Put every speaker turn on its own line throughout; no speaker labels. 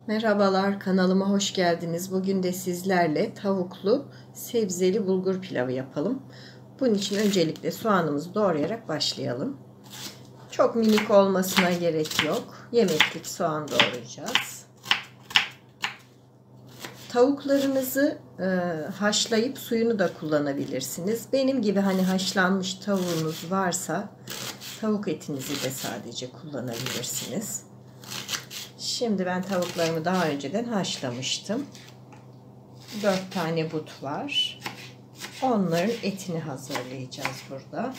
Merhabalar, kanalıma hoş geldiniz. Bugün de sizlerle tavuklu sebzeli bulgur pilavı yapalım. Bunun için öncelikle soğanımızı doğrayarak başlayalım. Çok minik olmasına gerek yok. Yemeklik soğan doğrayacağız. Tavuklarınızı haşlayıp suyunu da kullanabilirsiniz. Benim gibi haşlanmış tavuğunuz varsa tavuk etinizi de sadece kullanabilirsiniz. Şimdi ben tavuklarımı daha önceden haşlamıştım. 4 tane but var. Onların etini hazırlayacağız burada.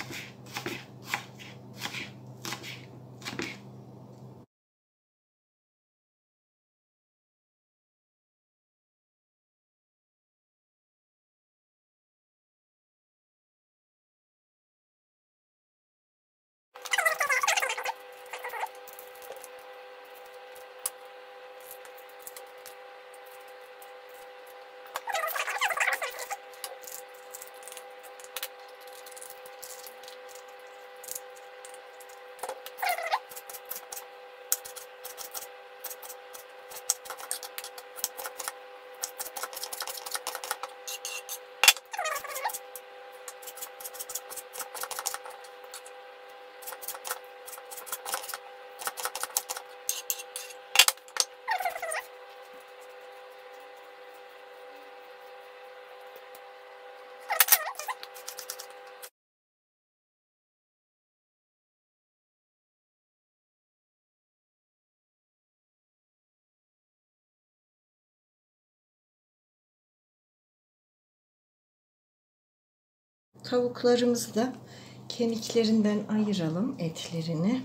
Tavuklarımızı da kemiklerinden ayıralım, etlerini.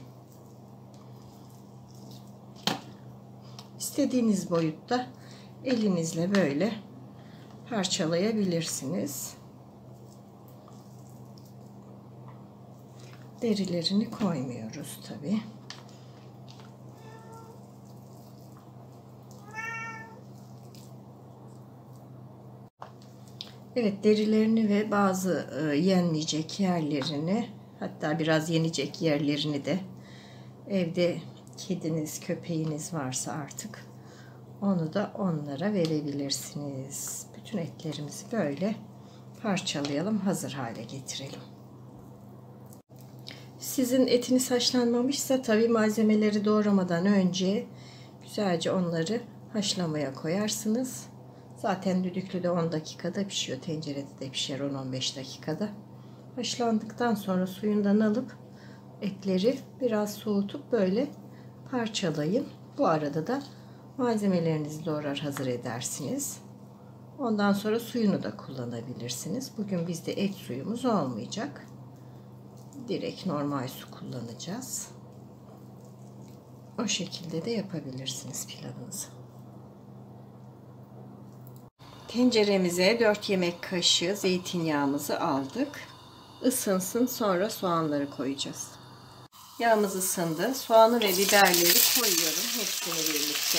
İstediğiniz boyutta elinizle böyle parçalayabilirsiniz. Derilerini koymuyoruz tabii. Evet, derilerini ve bazı yenmeyecek yerlerini, hatta biraz yenecek yerlerini de evde kediniz, köpeğiniz varsa artık onu da onlara verebilirsiniz. Bütün etlerimizi böyle parçalayalım, hazır hale getirelim. Sizin etiniz haşlanmamışsa tabii malzemeleri doğramadan önce güzelce onları haşlamaya koyarsınız. Zaten düdüklüde 10 dakikada pişiyor. Tencerede de pişer 10-15 dakikada. Haşlandıktan sonra suyundan alıp etleri biraz soğutup böyle parçalayın. Bu arada da malzemelerinizi doğrar hazır edersiniz. Ondan sonra suyunu da kullanabilirsiniz. Bugün bizde et suyumuz olmayacak. Direkt normal su kullanacağız. O şekilde de yapabilirsiniz pilavınızı. Tenceremize 4 yemek kaşığı zeytinyağımızı aldık. Isınsın, sonra soğanları koyacağız. Yağımız ısındı. Soğanı ve biberleri koyuyorum. Hepsini birlikte.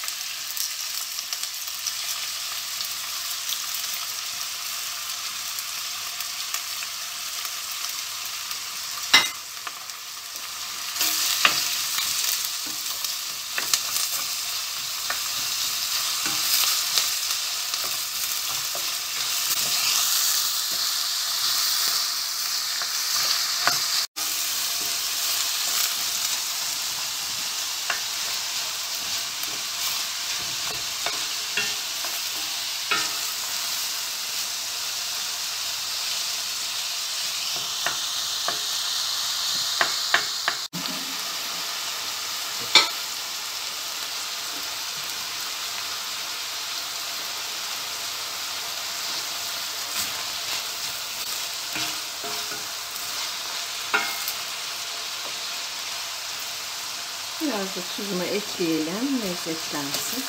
Biraz da tuzunu ekleyelim, lezzetlensin.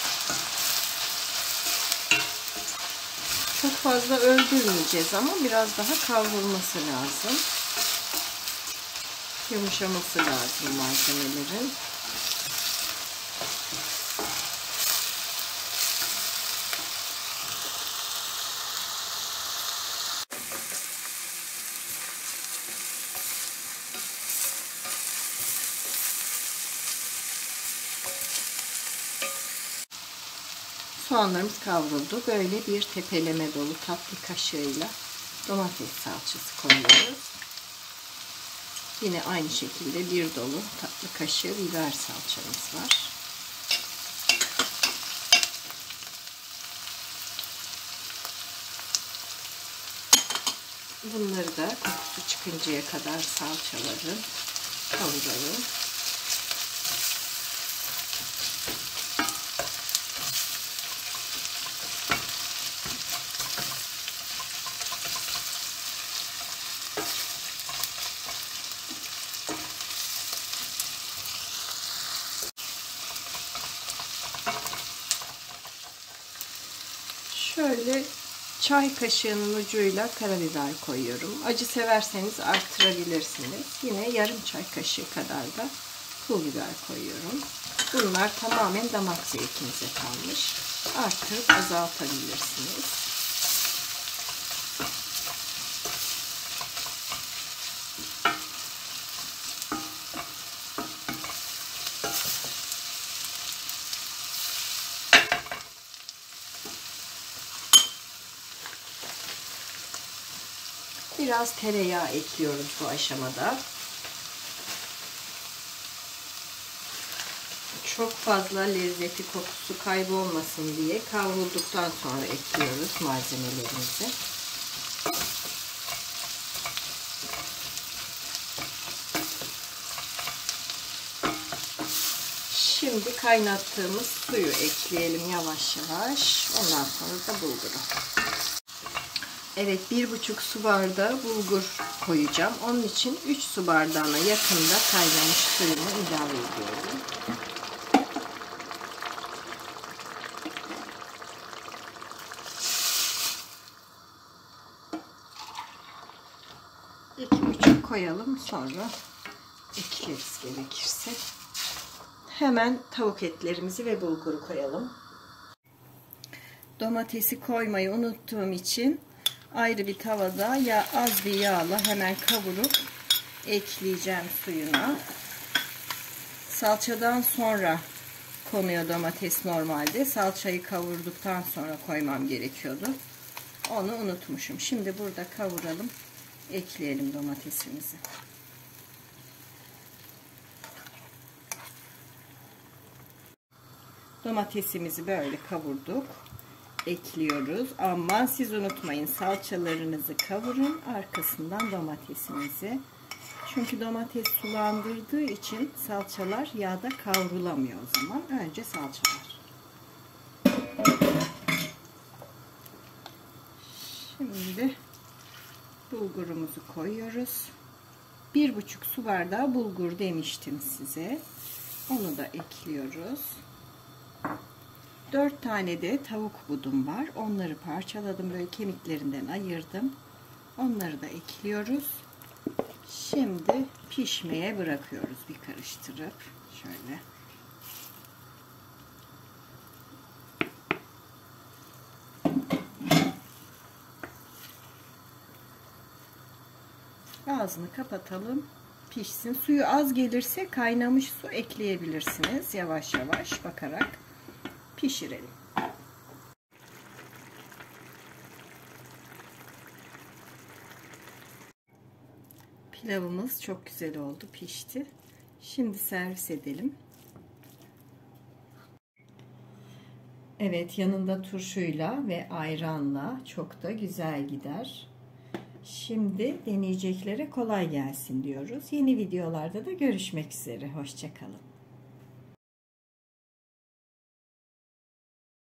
Çok fazla öldürmeyeceğiz ama biraz daha kavrulması lazım. Yumuşaması lazım malzemelerin. Soğanlarımız kavruldu. Böyle bir tepeleme dolu tatlı kaşığıyla domates salçası koyuyoruz. Yine aynı şekilde bir dolu tatlı kaşığı biber salçamız var. Bunları da kokusu çıkıncaya kadar salçaları kavuralım. Şöyle çay kaşığının ucuyla karabiber koyuyorum. Acı severseniz arttırabilirsiniz. Yine yarım çay kaşığı kadar da pul biber koyuyorum. Bunlar tamamen damak zevkinize kalmış. Arttırıp azaltabilirsiniz. Biraz tereyağı ekliyoruz bu aşamada. Çok fazla lezzeti, kokusu kaybolmasın diye kavrulduktan sonra ekliyoruz malzemelerimizi. Şimdi kaynattığımız suyu ekleyelim yavaş yavaş. Ondan sonra da bulguru. Evet, 1,5 su bardağı bulgur koyacağım. Onun için 3 su bardağına yakında kaynamış suyumu ilave ediyorum. İki buçuk koyalım, sonra ekleriz gerekirse. Hemen tavuk etlerimizi ve bulguru koyalım. Domatesi koymayı unuttuğum için ayrı bir tavada az bir yağla hemen kavurup ekleyeceğim suyuna. Salçadan sonra konuyor domates normalde. Salçayı kavurduktan sonra koymam gerekiyordu. Onu unutmuşum. Şimdi burada kavuralım. Ekleyelim domatesimizi. Domatesimizi böyle kavurduk. Ekliyoruz. Ama siz unutmayın, salçalarınızı kavurun, arkasından domatesinizi. Çünkü domates sulandırdığı için salçalar yağda kavrulamıyor o zaman. Önce salçalar. Şimdi bulgurumuzu koyuyoruz. 1,5 su bardağı bulgur demiştim size. Onu da ekliyoruz. 4 tane de tavuk budum var. Onları parçaladım. Böyle kemiklerinden ayırdım. Onları da ekliyoruz. Şimdi pişmeye bırakıyoruz. Bir karıştırıp şöyle. Ağzını kapatalım. Pişsin. Suyu az gelirse kaynamış su ekleyebilirsiniz. Yavaş yavaş bakarak pişirelim. Pilavımız çok güzel oldu, pişti. Şimdi servis edelim. Evet, yanında turşuyla ve ayranla çok da güzel gider. Şimdi deneyeceklere kolay gelsin diyoruz. Yeni videolarda da görüşmek üzere. Hoşça kalın.